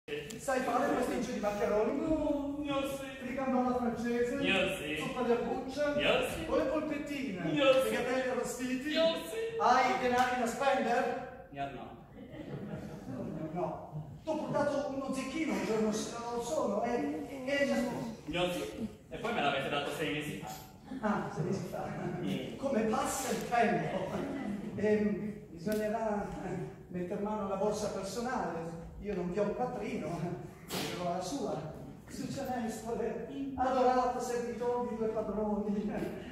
Sai fare pasticcio di maccheroni? Io sì. Fricandò alla francese? Io sì. Zuppa di accuccia? Io sì. O le polpettine? Io sì. Frigatelli arrostiti? Io sì. Hai i denari da spendere? Io no. No. T'ho portato uno zecchino un giorno sono e già sposo. Io sì. E poi me l'avete dato 6 mesi fa. Ah, 6 mesi fa. Come passa il tempo. Bisognerà mettere mano alla borsa personale. Io non vi ho un patrino, avevo la sua. Succianespole, adorato servitore di due padroni.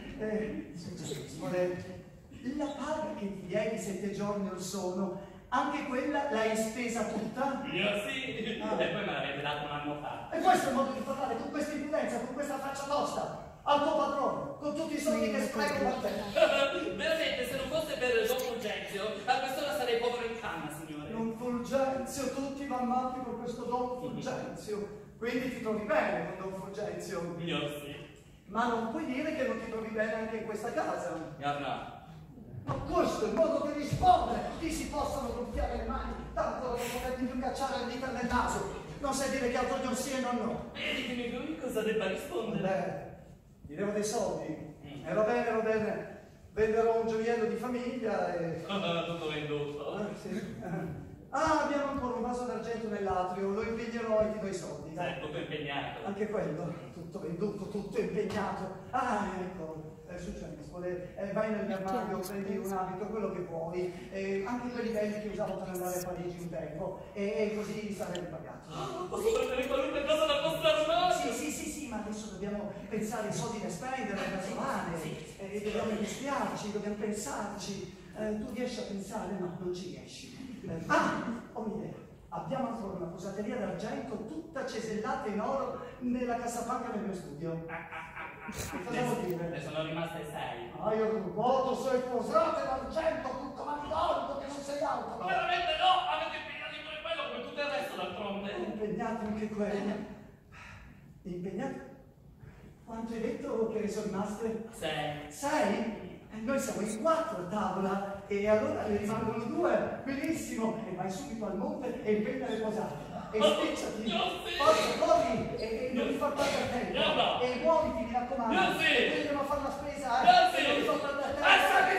Succianespole, la paga che ti diedi 7 giorni or sono, anche quella l'hai spesa tutta? Io sì. Ah. E poi me l'avete dato un anno fa. E questo è il modo di parlare, con questa imprudenza, con questa faccia tosta, al tuo padrone, con tutti i soldi che spreco per te. Veramente, se non fosse per Don Fulgenzio, a quest'ora sarei povero in canna, signore. Don Fulgenzio, tutti vanno avanti con questo Don Fulgenzio. Quindi ti trovi bene con Don Fulgenzio. Io sì. Ma non puoi dire che non ti trovi bene anche in questa casa. Io no. Ma questo è il modo di rispondere. Ti si possono gonfiare le mani, tanto da non poterti più cacciare il dito nel naso. Non sai dire che altro non sì e non no. E ditemi lui cosa debba rispondere. Beh, gli devo dei soldi. E va bene, va bene. Venderò un gioiello di famiglia e... Tutto venduto. Sì. Ah, abbiamo ancora un vaso d'argento nell'atrio, lo impegnerò e ti do i soldi. Tutto impegnato. Anche quello, tutto venduto, tutto impegnato. Ah, ecco, succede, vai nell'armadio, prendi un abito, quello che vuoi, anche quelli belli che usavo per andare a Parigi un tempo, e così sarai ripagato. Posso prendere qualunque cosa dal vostro armadio? Sì, ma adesso dobbiamo pensare ai soldi da spendere, da trovare, dobbiamo investiarci, dobbiamo pensarci. Tu riesci a pensare? No, non ci riesci. Ho un'idea. Abbiamo ancora una posateria d'argento tutta cesellata in oro nella cassapanca del mio studio. Cosa vuol dire? Ne sono rimaste 6. Io rubato, sei posate d'argento, tutto manicolto, che non sei altro. Ma veramente no! Avete impegnato pure quello come tutto il resto d'altronde. Impegnati anche quelli. Impegnati? Quanto hai detto che sono rimaste? 6. 6? Noi siamo in 4 a tavola e allora ne rimangono 2, benissimo, e vai subito al monte e impegna le posate e spicciati, forza, corri e non ti fa perdere tempo e muoviti, mi raccomando, e vengono a fare la spesa e non ti fa perdere tempo. Lasciami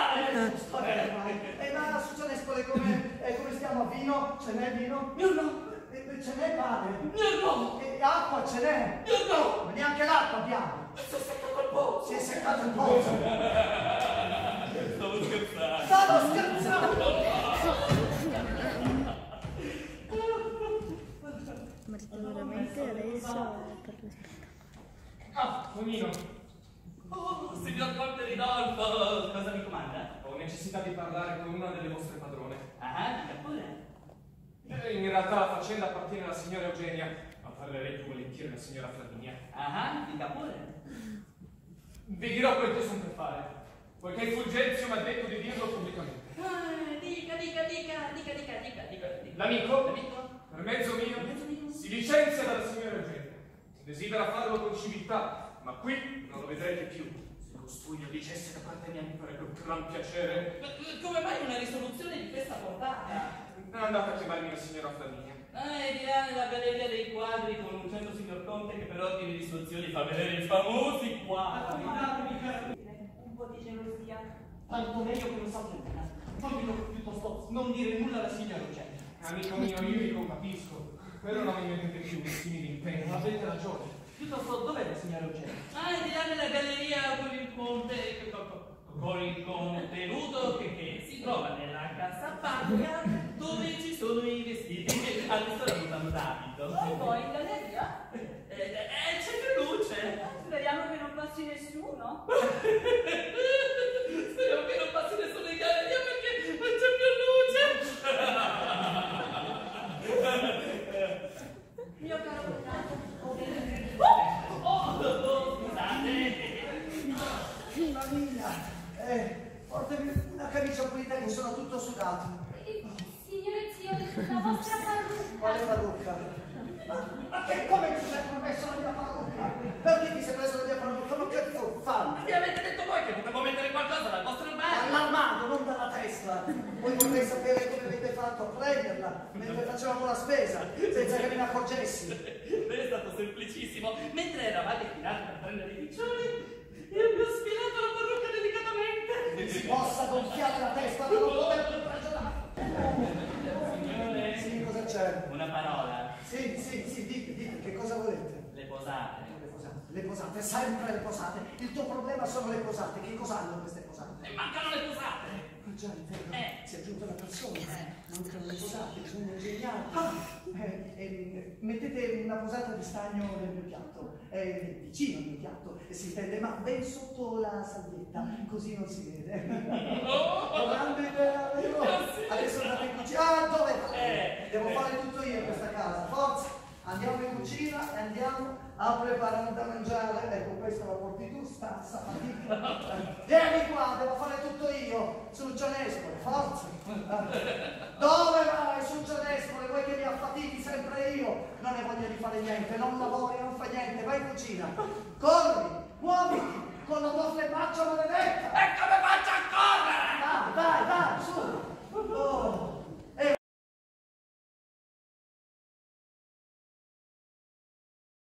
fare! Ma Succianespole, come stiamo a vino? Ce n'è vino? Io no! Ce n'è pane? Io no! E acqua ce n'è? Io no! Ma neanche l'acqua abbiamo! Si è seccato il pozzo! Si è seccato il pozzo! Stavo scherzando! Stavo scherzando! Marito veramente adesso per Ah, Tonino! Oh, signor Conte Ridolfo! Cosa mi comanda? Ho necessità di parlare con una delle vostre padrone. Ah, dica pure. In realtà la faccenda appartiene alla signora Eugenia, ma parlerei più volentieri alla signora Flaminia. Ah, dica pure. Vi dirò quel che sono per fare, poiché il Fulgenzio mi ha detto di dirlo pubblicamente. Dica. L'amico, per mezzo mio, si licenzia dalla signora Eugenia. Desidera farlo con civiltà, ma qui non lo vedrete più. Se costui lo dicesse da parte mia mi farebbe un gran piacere. Come mai una risoluzione di questa portata? Andate a chiamarmi la signora Flaminia. E di là nella galleria dei quadri con un certo signor Conte che per ordine di risoluzioni fa vedere i famosi quadri. Un po' di gelosia. Tanto meglio che lo sappia. Fammi piuttosto non dire nulla alla signora Eugenia. Amico mio, io vi compatisco, però non mi mettete più in simili impegni. Avete ragione. Piuttosto, dov'è la signora Eugenia? E di là nella galleria con il contenuto che si trova nella cassapanca dove ci sono i vestiti. Adesso la butano d'abito. E poi in galleria? C'è più luce. Speriamo che non passi nessuno. Speriamo che non passi nessuno in galleria perché non c'è più luce. Mio caro cognato. Scusate. Famiglia, portami una camicia pulita che sono tutto sudato. Signore zio, la vostra parrucca. Quale parrucca? Ma che come ti sei permesso la mia parrucca? Perché ti sei preso la mia parrucca? Ma che fanno? Mi avete detto voi che potevo mettere qualcosa dal vostro armadio? Dall'armadio, non dalla testa. Voi vorrei sapere come avete fatto a prenderla mentre facevamo la spesa, senza che me ne accorgessi. È stato semplicissimo. Mentre eravate chinati per prendere i piccioni, io vi ho sfilato la parrucca delicatamente. Si possa gonfiare la testa per non poter più ragionare. Signore, Sì, cosa c'è? una parola. Sì, dite, che cosa volete? Le posate. Le posate, sempre le posate. Il tuo problema sono le posate. Che cosa hanno queste posate? E mancano le posate. Già, è vero, si è aggiunta una persona, mancano le posate, bisogna ingegnare. Mettete una posata di stagno nel mio piatto, vicino al mio piatto, si intende, ma ben sotto la salvietta, così non si vede. Grande idea, vero? Adesso andate in cucina. Ah, dove? Devo fare tutto io in questa casa, forza! Andiamo in cucina e andiamo a preparare da mangiare. Ecco, questa la porti tu, stazza, fatica. Vieni qua, devo fare tutto io. Succianespole, forza. Dove vai, Succianespole? Vuoi che mi affatichi sempre io? Non hai voglia di fare niente, non lavori, non fai niente, vai in cucina. Corri, muoviti, con la tua flemmata.